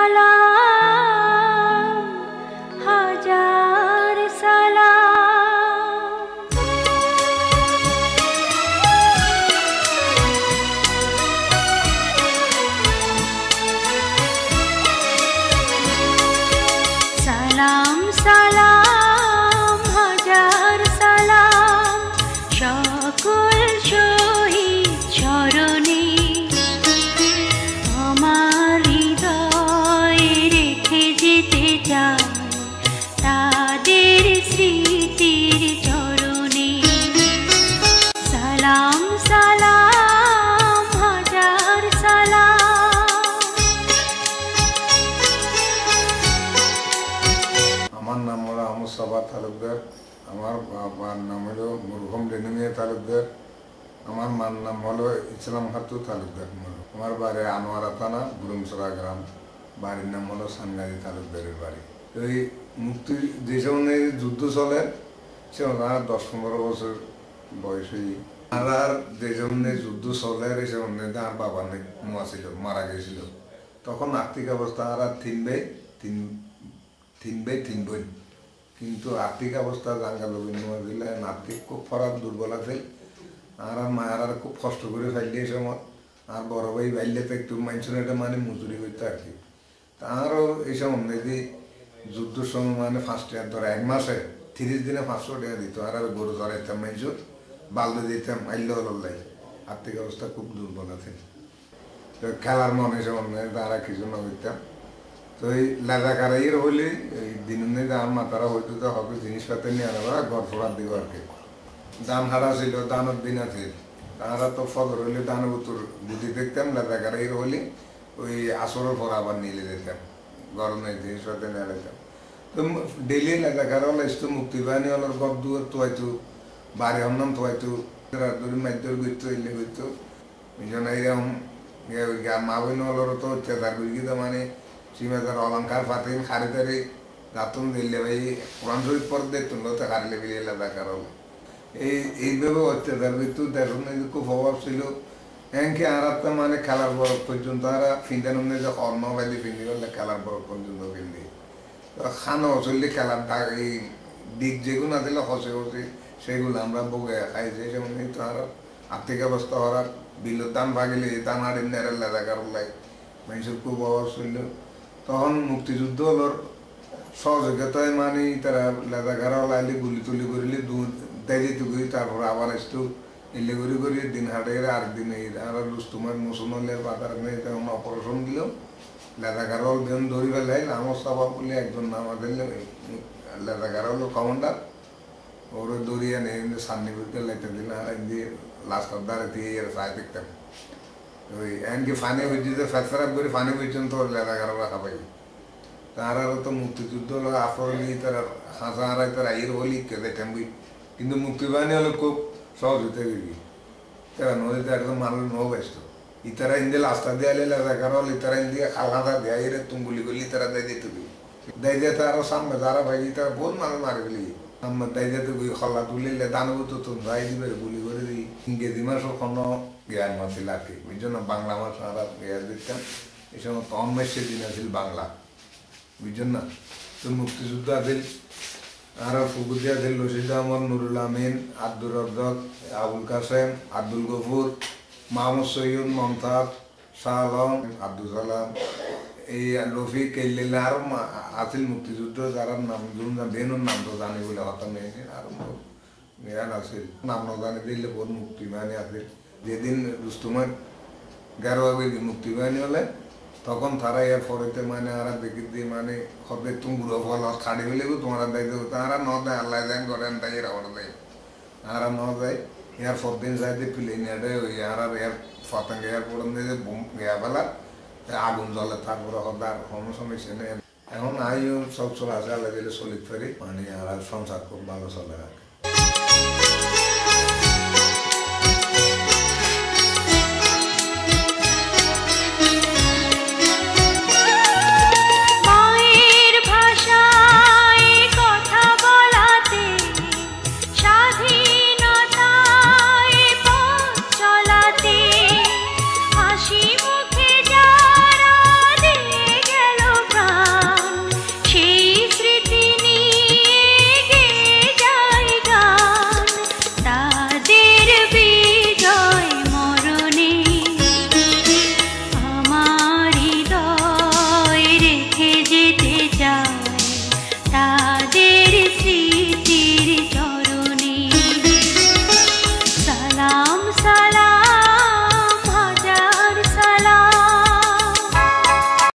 সালাম হাজার সালাম সালাম সালাম হাজার সালাম সকল শহীদ চরণে আমার হৃদয়ে রেখে যেতে চাই তাদের স্মৃতির চরণে সালাম সালাম হাজার সালাম। আমার নাম হলো আহমদ সাবা তালুকদার। আমার বাবার নাম হলো মরহুম রেনুমিয়া তালুকদার। আমার মার নাম হলো ইসলাম খাতু তালুকদার। আমার বাড়ি আনোয়ারা থানা গুরুমসরা গ্রাম। বাড়ির নাম হলো সানগাজী তালুকদারের বাড়ি। এই মুক্তি যে সময় যুদ্ধ চলে সে 10-15 বছর বয়স হয়ে আর যে সময় যুদ্ধ চলে সে সময় আর বাবা নোয়া ছিল, মারা গেছিল। তখন আর্থিক অবস্থা আর তিন ভাই তিন বোন, কিন্তু আর্থিক অবস্থা জাঙ্গাল দিলে আর্থিক খুব খারাপ দুর্বল আছে। আর মায়ের খুব কষ্ট করে ফেললে এই সময়। আর বড় ভাই বাইলে তো একটু মানুষের এটা মানে মজুরি করতে আর কি। তারও এই সময় যে যুদ্ধের সময় মানে ফার্স্ট ইয়ার ধরে 1 মাসে 30 দিনে 500 টাকা দিত। আর গরু ধরাইতাম মানুষের, বাল্য দিতাম, আইলে হলাই। আর্থিক অবস্থা খুব দুর্বল আছে। তো খেলার মনে সময় তারা কিছু না করতাম। তো এই লেজাকারাইয়ের হলে এই দিনে আমার মাতারা হয়তো তো হবে জিনিসপত্র নিয়ে আনবা ঘর ফোড়ার দিব আর কি। ধান হারা ছিল, ধানের দিন আছে। তারা তো ফজর হইলে ধানের উত্তর বুদ্ধি দেখতাম। লেজাকারাইয়ের হলে ওই আসরের পর আবার নিয়ে যেতাম, গরমে জিনিসপত্র নিয়ে যেতাম। তো ডেইলি লেজাকারা হলে আসতো মুক্তি বাহিনী হলো ঘর দুয়ার তোয়াইতো, বাড়ি হন্নাম তোয়াইতো, রাতদুরি মাইদুর ঘুরতো, এলে ঘুরতো। ওইজন্য এইরকম মা বইন হলোর তো অত্যাচার করি তো মানে সীমাদার অলঙ্কার ফাতিন খারিদারি রাতুন দিল্লে ভাই কোরআন শরীফ পর দেখতুন তো খারিলে বিলিয়ে লেজাকার হলো। এইভাবে অত্যাচার করতো। দেখুন খুব অভাব ছিল। এমনকি আর একটা মানে খেলার বরফ পর্যন্ত আর ফিন্দান যে অর্ণবাদী ফিন্দি করলে খেলার বরফ পর্যন্ত ফিন্দি খানো চললে খেলার ডাক এই দিক যেগুলো না দিলে হসে হসে সেগুলো আমরা বগে খাইছি। যেমন তো আর আর্থিক অবস্থা হওয়ার বিলের দাম ভাগিলে দাম হারিয়ে নেড়ে লেজাকার লাই মানুষের খুব অভাব ছিল। তখন মুক্তিযুদ্ধ হলোর সহযোগিতায় মানে তারা লেজাকার লাইলে গুলি তুলি করিলে দেরিতে করি, তারপর আবার আসতো এলে করি করি দিন হাটে আরেকদিন আর রুস্তুমার মুসলমানের বাজার নেই তখন অপারেশন দিল। লেজাকার দিন ধরি ফেলাই আমার সাবা বলে একজন নাম দিলে লেজাকার হলো কমান্ডার। ওরা দৌড়িয়ে নেই সামনে করতে লাইতে দিল আর দিয়ে লাস্টার দ্বারা দিয়ে চাই দেখতাম। ওই এমনকি ফানি হয়েছে ফেসরাপ করে ফানি পর্যন্ত লেজাকার রাখা পাই। তার তো মুক্তিযুদ্ধ হলো আফরলি তারা হাসা হারাই তারা এর হলি কে দেখতাম। কিন্তু মুক্তিবাহিনী হলো খুব সহযোগিতা করি। তারা নদীতে একদম মানুষ নৌ ব্যস্ত। ইতারা ইন্দিয়ে লাস্টা দিয়ে লেজাকার হল ইতারা ইন্দিয়ে খালহাতা দেয় এর তুমগুলি করলি তারা দেয় দিতে দেয় যেতে আরো সামনে যারা ভাই তারা বহুত মানুষ মারি ফেলি। আমার দেয় যেতে খলা তুলিলে দানব তো যাই দিবে গুলি করে দিই। ইংরেজি মাসও কোনো জ্ঞান মাছিল আর কি। ওই জন্য বাংলা মাস আর জ্ঞান দিতাম। এই সময় তো অন্মেষের দিন আছিল বাংলা, বুঝছেন না। তো মুক্তিযুদ্ধ আছিল আর ফুকুতি আছিল রশিদ আহমদ, নুরুল আমিন, আব্দুর রজ্জাক, আবুল কাসেম, আব্দুল গফুর, মাহমুদ সৈয়দ, মমতাজ, শাহ আলম, আব্দুল সালাম, এই রফিক কেল্লিল আরো আছিল মুক্তিযুদ্ধ যারা নাম বেনুর নাম তো জানি বলে হতাম নেই। আর জ্ঞান আছিল নাম না জানি দিলে বহুত মুক্তি বাহিনী আছিল। যেদিন রুস্তুমার 11 মুক্তি বাহিনী হলে তখন তারা এর পরেতে মানে আর দেখি দিয়ে মানে হবে তুমি বুড়ো ফল খাড়ি ফেলে তোমার দায়িত্ব তারা ন দেয় আল্লাহ দেন করেন তাই এরা দেয় আর ন যায় এর পরদিন যাইতে প্লেন এডে ওই আর এর ফতাঙ্গ এয়ারপোর্ট দিয়ে বোম গিয়া ফেলা আগুন জ্বলে তারপরে হদার কোনো সমস্যা নেই। এখন আইও সব চলে আসে আল্লাহ দিলে চলিত পারি মানে আর সংসার খুব ভালো চলে আর